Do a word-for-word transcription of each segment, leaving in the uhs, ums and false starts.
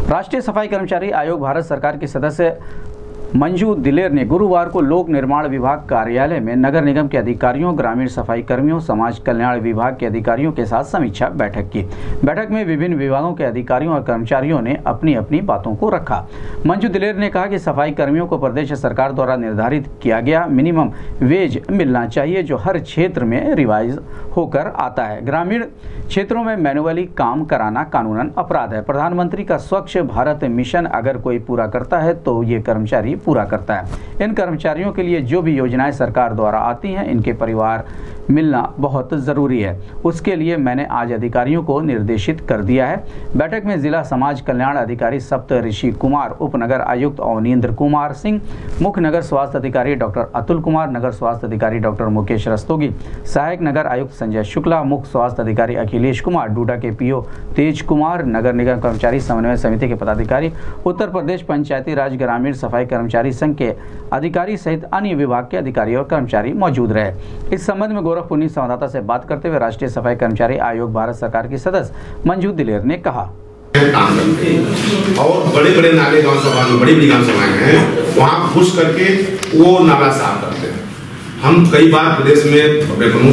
राष्ट्रीय सफाई कर्मचारी आयोग भारत सरकार के सदस्य मंजू दिलेर ने गुरुवार को लोक निर्माण विभाग कार्यालय में नगर निगम के अधिकारियों, ग्रामीण सफाई कर्मियों, समाज कल्याण विभाग के अधिकारियों के साथ समीक्षा बैठक की। बैठक में विभिन्न विभागों के अधिकारियों और कर्मचारियों ने अपनी अपनी बातों को रखा। मंजू दिलेर ने कहा कि सफाई कर्मियों को प्रदेश सरकार द्वारा निर्धारित किया गया मिनिमम वेज मिलना चाहिए, जो हर क्षेत्र में रिवाइज होकर आता है। ग्रामीण क्षेत्रों में मैनुअली काम कराना कानूनन अपराध है। प्रधानमंत्री का स्वच्छ भारत मिशन अगर कोई पूरा करता है तो ये कर्मचारी पूरा करता है। इन कर्मचारियों के लिए जो भी योजनाएं सरकार द्वारा आती हैं, इनके परिवार मिलना बहुत ज़रूरी है। उसके लिए मैंने आज अधिकारियों को निर्देशित कर दिया है। बैठक में जिला समाज कल्याण अधिकारी सप्त ऋषि कुमार, उपनगर आयुक्त अवनींद्र कुमार सिंह, मुख्य नगर स्वास्थ्य अधिकारी डॉक्टर अतुल कुमार, नगर स्वास्थ्य अधिकारी डॉक्टर मुकेश रस्तोगी, सहायक नगर आयुक्त संजय शुक्ला, मुख्य स्वास्थ्य अधिकारी अखिलेश कुमार, डूडा के पीओ तेज कुमार, नगर निगम कर्मचारी समन्वय समिति के पदाधिकारी, उत्तर प्रदेश पंचायती राज ग्रामीण सफाई कर्मचारी संघ के अधिकारी सहित अन्य विभाग के अधिकारी और कर्मचारी मौजूद रहे। इस संबंध में गोरखपुर संवाददाता से बात करते हुए राष्ट्रीय सफाई कर्मचारी आयोग भारत सरकार की सदस्य मंजू दिलेर ने कहा, काम करते हैं और बड़े बड़े नाले गांव सभा में बड़ी बड़ी गांव सभाएं हैं, वहाँ घुस करके वो नाला साफ करते हैं। हम कई बार प्रदेश में प्रमुख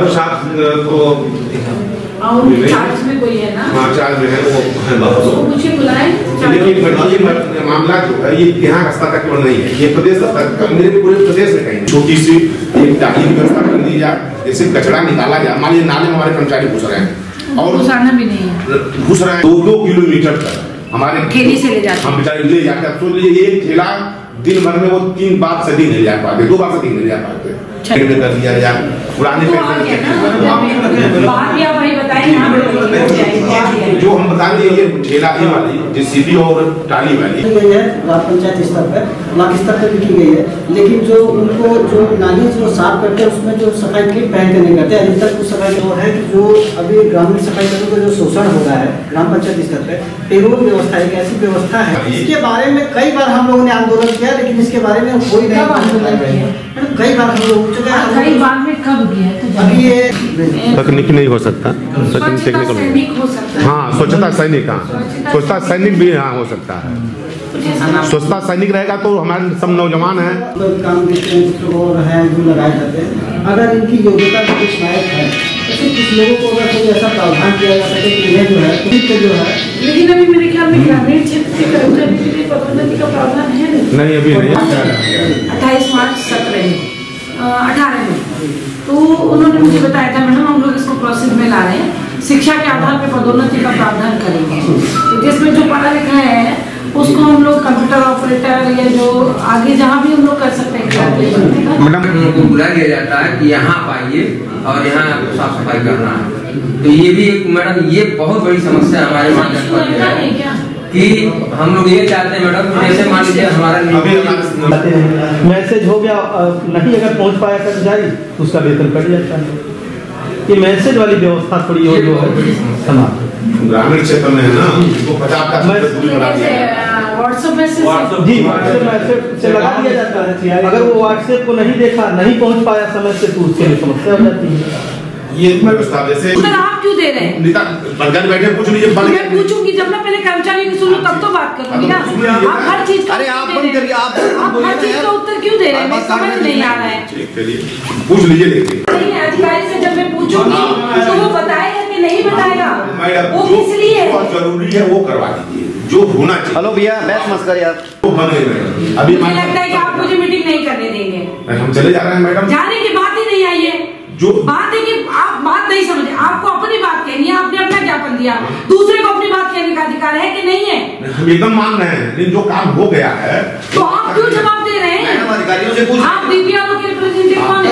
चार्ज में कोई है ना, हाँ चार्ज में है वो है, मुझे बुलाएं। ये मामला जो है ये यहाँ स्तर तक नहीं है, ये प्रदेश स्तर तक, मेरे पूरे प्रदेश में कहीं छोटी सी एक टाली व्यवस्था कर दी जाए, जैसे कचरा निकाला जाए। मान लीजिए नाले में हमारे कर्मचारी घुस रहे हैं और घुसाना भी नहीं है, घुस रहे हैं दो दो किलोमीटर तक हमारे ठेली से ले जाते हैं, हम बेचारे ले जाते हैं। तो ये एक ठेला दिन भर में वो तीन बार से दिन नहीं जा पाते, दो बार से दिन नहीं जा पाते। कर दिया जाए पुराने जो हम बता दें, ये ठेला वाली जेसीबी और टाली वाली पंचायत स्तर पर, ब्लॉक स्तर पर भी की गई है, लेकिन जो उनको जो नाली जो साफ करते हैं उसमें जो सफाई किट पहन के नहीं करते। अभी तक कुछ सफाई जो है कि जो अभी ग्रामीण सफाई कर्मियों का जो शोषण हो रहा है ग्राम पंचायत स्तर पर, पेरोल व्यवस्था एक ऐसी व्यवस्था है, इसके बारे में कई बार हम लोगों ने आंदोलन किया, लेकिन इसके बारे में कोई नहीं आंदोलन किया। कई बार हम लोग कई बार में कब गया तो अभी ये तकनीक नहीं हो सकता, टेक्निकल हो सकता है। हाँ, स्वच्छता सैनिक, हाँ स्वच्छता सैनिक भी हाँ हो सकता है। स्वच्छता सैनिक रहेगा तो हमारे सब नौजवान हैं, काम है जो लगाए जाते हैं। अगर इनकी योग्यता कुछ लायक है तो कुछ लोगों को अगर कोई ऐसा प्रावधान किया जा सके कि इन्हें जो है तो जो है, लेकिन अभी मेरे ख्याल में ग्रामीण क्षेत्र के कर्मचारी के लिए पदोन्नति का प्रावधान है नहीं, नहीं अभी नहीं। अट्ठाईस मार्च सत्रह में अठारह में तो उन्होंने मुझे बताया था, मैडम हम लोग इसको प्रोसेस में ला रहे हैं, शिक्षा के आधार पर पदोन्नति का प्रावधान करेंगे। तो जिसमें जो पढ़ा लिखा है उसको हम लोग कंप्यूटर ऑपरेटर या जो आगे जहाँ भी हम लोग कर सकते हैं। मैडम उनको बुला लिया जाता है कि यहाँ पाइए और यहाँ आपको साफ सफाई करना है। तो ये भी एक मैडम ये बहुत बड़ी समस्या हमारे वहाँ कि हम लोग ये चाहते हैं मैडम, जैसे मान लीजिए हमारा मैसेज हो गया नहीं, अगर पहुंच पाया कर्मचारी तो उसका वेतन कट जाता है। ये मैसेज वाली व्यवस्था थोड़ी और जो है समाप्त ग्रामीण क्षेत्र में है ना, वो पचास का व्हाट्सएप मैसेज जी व्हाट्सएप मैसेज से लगा दिया जाता है। अगर वो व्हाट्सएप को नहीं देखा, नहीं पहुंच पाया समय से, तो उसके लिए समस्या हो जाती है। ये व्यवस्था जैसे आप क्यों दे रहे हैं? बनकर बैठे पूछ लीजिए, मैं पूछूंगी जब मैं पहले कर्मचारी की सुनूं तब तो बात करूंगी ना। आप हर चीज का अरे आप बंद करिए, आप आप हर चीज का उत्तर क्यों दे रहे हैं? मैं समझ नहीं आ रहा है। चलिए पूछ लीजिए, लेकिन नहीं अधिकारी से जब मैं पूछूंगी तो वो बताएगा कि नहीं बताएगा, वो किस लिए बहुत जरूरी है वो करवा दीजिए जो होना चाहिए। हेलो भैया बैठ मत करिए आप, वो बन रहे अभी मुझे लगता है कि आप मुझे मीटिंग नहीं करने देंगे। हम चले जा रहे हैं मैडम, जाने की बात ही नहीं आई है। जो बात है कि आप बात नहीं समझे, आपको अपनी बात कहनी है, आपने अपना ज्ञापन दिया, दूसरे को अपनी बात कहने का अधिकार है कि नहीं है? हम एकदम मान रहे हैं, लेकिन जो काम हो गया है तो आप क्यों जवाब दे रहे हैं? अधिकारियों से पूछ, आप बीपीआरओ के रिप्रेजेंटेटिव कौन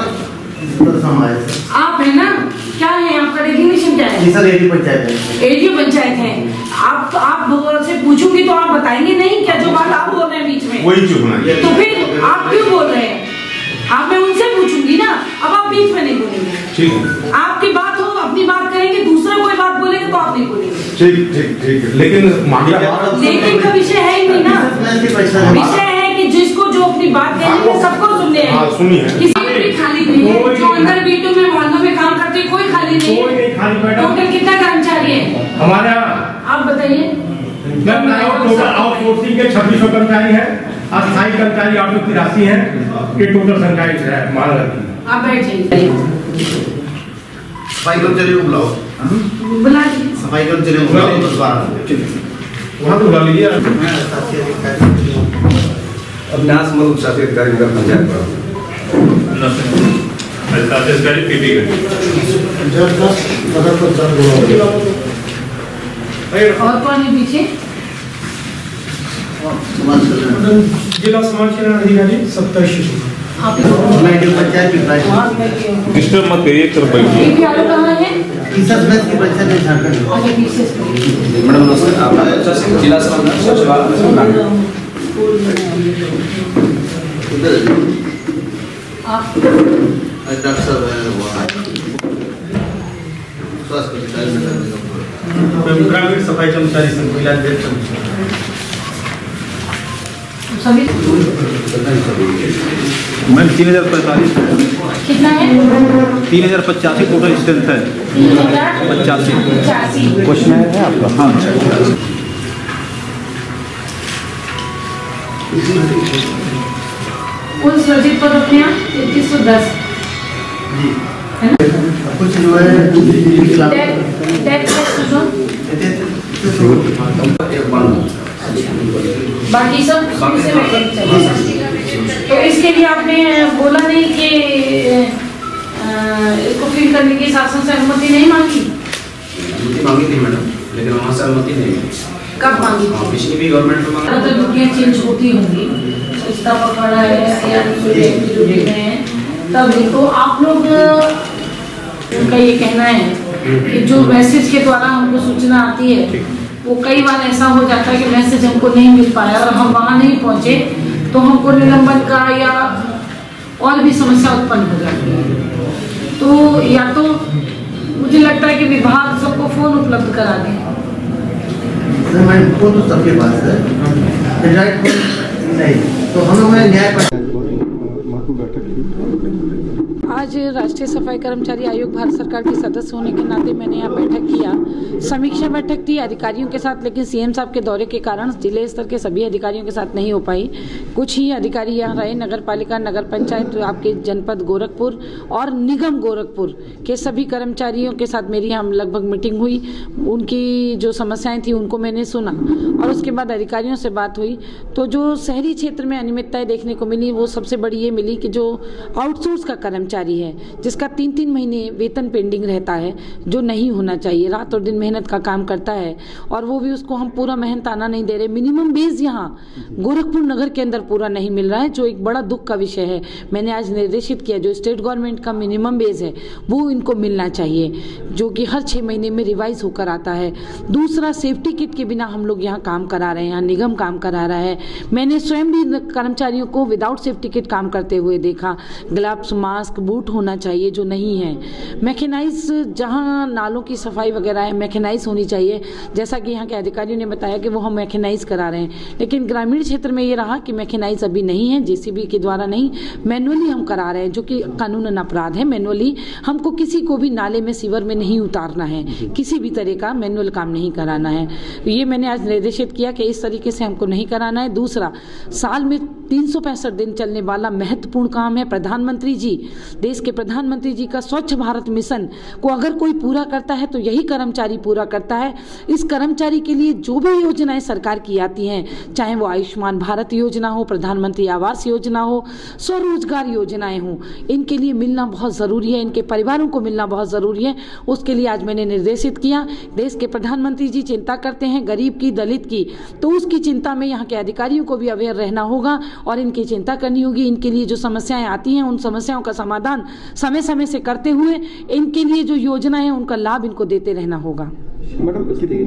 है? आप है ना, क्या है आपका डेजिग्नेशन क्या है? सर एडीओ पंचायत है। एडीओ पंचायत है। आप आप से पूछूंगी तो आप बताएंगे नहीं क्या? जो बात आप बोल रहे हैं बीच में वही चुप होना, तो फिर आप क्यों बोल रहे हैं? आप मैं उनसे पूछूंगी ना, अब आप बीच में नहीं बोलेंगे। ठीक है, आपकी बात हो अपनी बात करेंगे, दूसरा कोई बात बोलेंगे तो आप नहीं बोलेंगे। ठीक ठीक ठीक, लेकिन मामला लेकिन का विषय है ही नहीं ना। विषय है कि जिसको जो अपनी बात कहनी है सबको सुनने हैं। किसी भी खाली नहीं है, जो अंदर बीटू में मोहल्लों में काम करते कोई खाली नहीं है। टोटल कितना कर्मचारी है हमारा? आप बताइए। आउटसोर्सिंग के छब्बीस सौ कर्मचारी है, अस्थायी कर्मचारी आठ सौ तिरासी है, ये टोटल संख्या है महानगर की। आप बैठ जाइए। सफाई कर्मचारी को बुलाओ, बुला सफाई कर्मचारी को बुलाओ, दस बारह वहाँ तो बुला लीजिए। अभ्यास मधु शासी अधिकारी नगर पंचायत अधिकारी पीपी और कौन है पीछे? जिला समाज कल्याण अधिकारी सप्तर्षि आप पंचायत डिस्टर्ब मत करिए, कर बैठिए। ये क्या कहाँ है? की परीक्षा में झारखंड अच्छा पीछे से। मैडम नमस्ते, आप जिला समाधान सचिवालय आप डॉक्टर साहब स्वास्थ्य अधिकारी ग्रामीण सफाई कर्मचारी संघ महिला अध्यक्ष सभी मैम तीन हजार पैंतालीस कितना है? तीन हजार पचासी टोटल स्ट्रेंथ है। तीन हजार पचासी पचासी। क्वेश्चन है आपका? हाँ कुल सृजित पद अपने यहाँ इक्कीस सौ दस है ना? कुछ जो है डेथ जो बाकी सब से तो इसके लिए आपने बोला नहीं कि इसको फिल करने की शासन से अनुमति नहीं मांगी? अनुमति मांगी थी मैडम, लेकिन वहाँ से अनुमति नहीं। कब मांगी? पिछली भी गवर्नमेंट में मांगी। तो ड्यूटियाँ चेंज होती होंगी, रिश्ता पकड़ा है या ड्यूटी में है तब तो आप लोग उनका ये कहना है कि जो मैसेज के द्वारा हमको सूचना आती है वो कई बार ऐसा हो जाता है कि मैसेज हमको नहीं मिल पाया और हम वहाँ नहीं पहुँचे तो हमको निलंबन का या और भी समस्या उत्पन्न हो जाती है। तो या तो मुझे लगता है कि विभाग सबको फोन उपलब्ध करा दें। फोन तो सबके पास है, नहीं तो हम लोग न्याय आज राष्ट्रीय सफाई कर्मचारी आयोग भारत सरकार के सदस्य होने के नाते मैंने यहाँ बैठक किया, समीक्षा बैठक थी अधिकारियों के साथ, लेकिन सीएम साहब के दौरे के कारण जिले स्तर के सभी अधिकारियों के साथ नहीं हो पाई। कुछ ही अधिकारी यहाँ रहे, नगर पालिका, नगर पंचायत, आपके जनपद गोरखपुर और निगम गोरखपुर के सभी कर्मचारियों के साथ मेरी यहाँ लगभग मीटिंग हुई। उनकी जो समस्याएं थी उनको मैंने सुना और उसके बाद अधिकारियों से बात हुई। तो जो शहरी क्षेत्र में अनियमितताएं देखने को मिली वो सबसे बड़ी ये मिली कि जो आउटसोर्स का कर्मचारी है जिसका तीन तीन महीने वेतन पेंडिंग रहता है, जो नहीं होना चाहिए, रात और दिन मेहनत का काम करता है और वो भी उसको हम पूरा मेहनताना नहीं दे रहे। मिनिमम बेस यहाँ गोरखपुर नगर के अंदर पूरा नहीं मिल रहा है, जो एक बड़ा दुख का विषय है। मैंने आज निर्देशित किया जो स्टेट गवर्नमेंट का मिनिमम बेस है वो इनको मिलना चाहिए, जो कि हर छः महीने में रिवाइज होकर आता है। दूसरा, सेफ्टी किट के बिना हम लोग यहाँ काम करा रहे हैं, यहाँ निगम काम करा रहा है। मैंने स्वयं भी कर्मचारियों को विदाउट सेफ्टी किट काम करते हुए देखा। ग्लव्स, मास्क, बूट होना चाहिए जो नहीं है। मैकेनाइज, जहाँ नालों की सफाई वगैरह है मैकेनाइज होनी चाहिए, जैसा कि यहाँ के अधिकारियों ने बताया कि वो हम मैकेनाइज करा रहे हैं, लेकिन ग्रामीण क्षेत्र में ये रहा कि मैकेनाइज अभी नहीं है, जेसीबी के द्वारा नहीं, मैनुअली हम करा रहे हैं, जो कि कानूनन अपराध है। मैनुअली हमको किसी को भी नाले में, सीवर में नहीं उतारना है, किसी भी तरह का मैनुअल काम नहीं कराना है। ये मैंने आज निर्देशित किया कि इस तरीके से हमको नहीं कराना है। दूसरा, साल में तीन सौ पैंसठ दिन चलने वाला महत्वपूर्ण काम है। प्रधानमंत्री जी, देश के प्रधानमंत्री जी का स्वच्छ भारत मिशन को अगर कोई पूरा करता है तो यही कर्मचारी पूरा करता है। इस कर्मचारी के लिए जो भी योजनाएं सरकार की आती हैं, चाहे वो आयुष्मान भारत योजना हो, प्रधानमंत्री आवास योजना हो, स्वरोजगार योजनाएं हो, इनके लिए मिलना बहुत ज़रूरी है, इनके परिवारों को मिलना बहुत ज़रूरी है। उसके लिए आज मैंने निर्देशित किया। देश के प्रधानमंत्री जी चिंता करते हैं गरीब की, दलित की, तो उसकी चिंता में यहाँ के अधिकारियों को भी अवेयर रहना होगा और इनकी चिंता करनी होगी। इनके लिए जो समस्याएं आती हैं उन समस्याओं का समाधान समय समय से करते हुए इनके लिए जो योजना है उनका लाभ इनको देते रहना होगा। मैडम,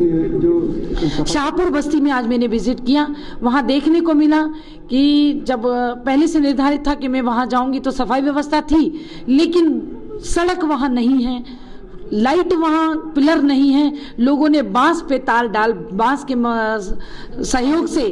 जो शाहपुर बस्ती में आज मैंने विजिट किया, वहाँ देखने को मिला कि जब पहले से निर्धारित था कि मैं वहाँ जाऊँगी तो सफाई व्यवस्था थी, लेकिन सड़क वहाँ नहीं है, लाइट वहाँ पिलर नहीं है, लोगों ने बांस पे तार डाल बांस के सहयोग से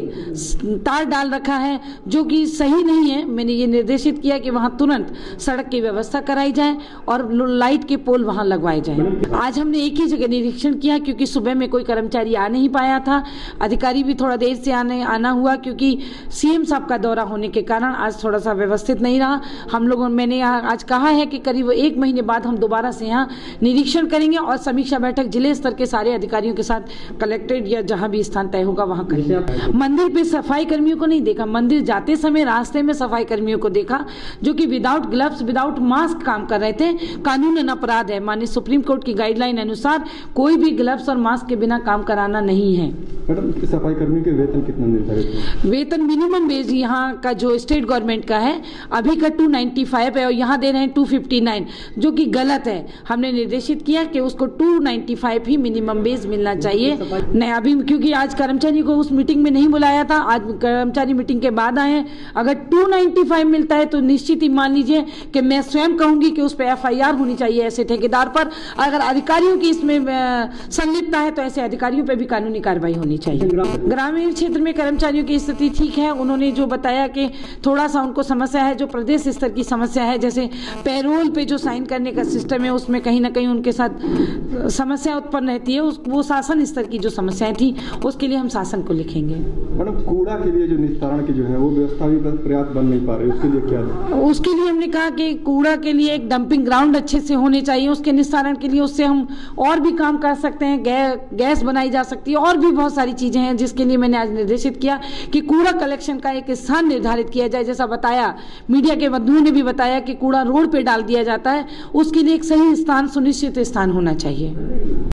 तार डाल रखा है, जो कि सही नहीं है। मैंने ये निर्देशित किया कि वहाँ तुरंत सड़क की व्यवस्था कराई जाए और लाइट के पोल वहाँ लगवाए जाए। आज हमने एक ही जगह निरीक्षण किया क्योंकि सुबह में कोई कर्मचारी आ नहीं पाया था, अधिकारी भी थोड़ा देर से आने आना हुआ क्योंकि सीएम साहब का दौरा होने के कारण आज थोड़ा सा व्यवस्थित नहीं रहा। हम लोगों मैंने आज कहा है कि करीब एक महीने बाद हम दोबारा से यहाँ निरीक्षण करेंगे और समीक्षा बैठक जिले स्तर के सारे अधिकारियों के साथ कलेक्ट्रेट या जहाँ भी स्थान तय होगा वहाँ करेंगे। मंदिर पे सफाई कर्मियों को नहीं देखा, मंदिर जाते समय रास्ते में सफाई कर्मियों को देखा जो कि विदाउट ग्लव्स विदाउट मास्क काम कर रहे थे। कानूनन अपराध है, माननीय सुप्रीम कोर्ट की गाइडलाइन अनुसार कोई भी ग्लव्स और मास्क के बिना काम कराना नहीं है। मैडम, सफाई कर्मियों के वेतन कितना निर्धारित है? वेतन मिनिमम वेज यहाँ का जो स्टेट गवर्नमेंट का है अभी का टू नाइन्टी फाइव है और यहाँ दे रहे हैं टू फिफ्टी नाइन, जो कि गलत है। हमने निर्देशित किया कि उसको टू नाइन्टी फाइव ही मिनिमम वेज मिलना चाहिए। नहीं अभी क्योंकि आज कर्मचारी को उस मीटिंग में नहीं बुलाया था, आज कर्मचारी मीटिंग के बाद आए हैं। अगर टू नाइन्टी फाइव मिलता है तो निश्चित ही मान लीजिए कि मैं स्वयं कहूंगी कि उस पर एफ आई आर होनी चाहिए ऐसे ठेकेदार पर। अगर अधिकारियों की इसमें संलिप्तता है तो ऐसे अधिकारियों पर भी कानूनी कार्रवाई होनी चाहिए। ग्रामीण क्षेत्र में कर्मचारियों की स्थिति ठीक है। उन्होंने जो बताया कि थोड़ा सा उनको समस्या है, जो प्रदेश स्तर की समस्या है, जैसे पैरोल पे जो साइन करने का सिस्टम है उसमें कहीं ना कहीं उनके साथ समस्या उत्पन्न रहती है। उस वो शासन स्तर की जो समस्याएं थी उसके लिए हम शासन को लिखेंगे। मैडम, कूड़ा के लिए जो निस्तारण की जो है वो व्यवस्था भी पर्याप्त बन नहीं पा रही, उसके लिए क्या है? उसके लिए हमने कहा कि कूड़ा के लिए एक डंपिंग ग्राउंड अच्छे से होने चाहिए। उसके निस्तारण के लिए उससे हम और भी काम कर सकते हैं, गै, गैस बनाई जा सकती है और भी बहुत सारी चीजें हैं जिसके लिए मैंने आज निर्देशित किया कि कूड़ा कलेक्शन का एक स्थान निर्धारित किया जाए। जैसा बताया मीडिया के बंधुओं ने भी बताया कि कूड़ा रोड पे डाल दिया जाता है, उसके लिए एक सही स्थान सुनिश्चित स्थान होना चाहिए।